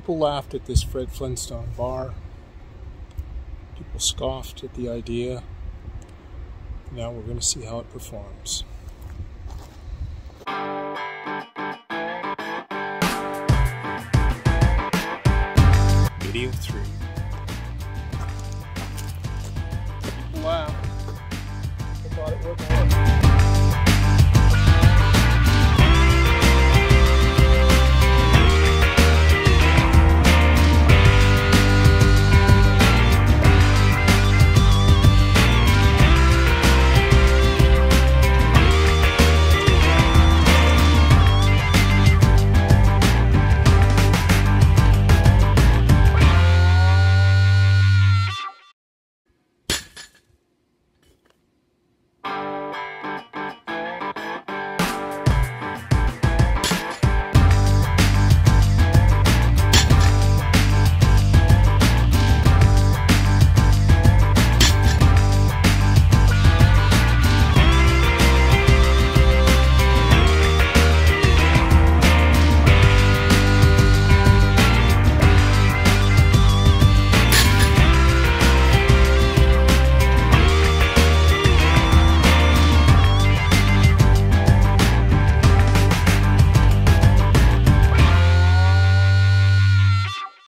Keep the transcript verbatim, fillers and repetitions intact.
People laughed at this Fred Flintstone bar. People scoffed at the idea. Now we're going to see how it performs. Video three.